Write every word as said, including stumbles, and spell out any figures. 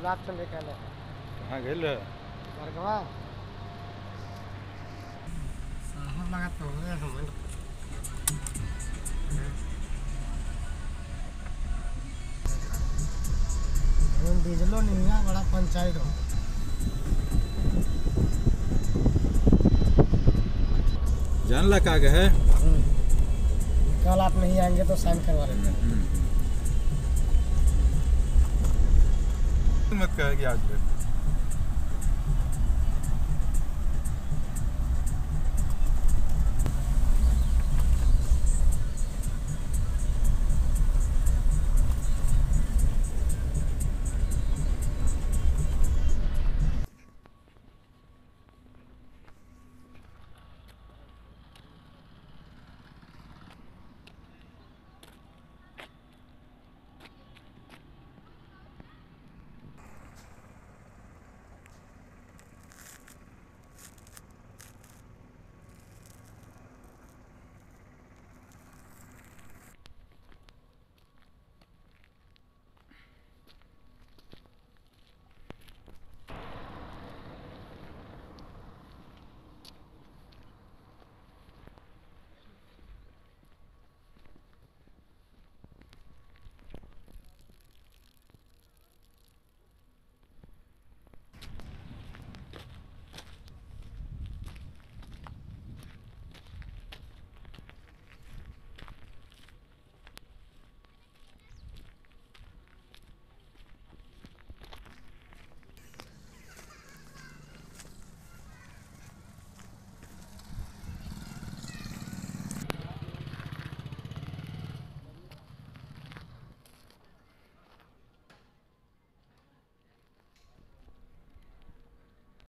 रात चले कहले कहाँ गेल है बरगवा साहब लगा तो है हम हम डीजलो नहीं है बड़ा पंचायत हो जान ला का है कल आप नहीं आएंगे तो साइन करवा लेंगे मत कहेगी आज फिर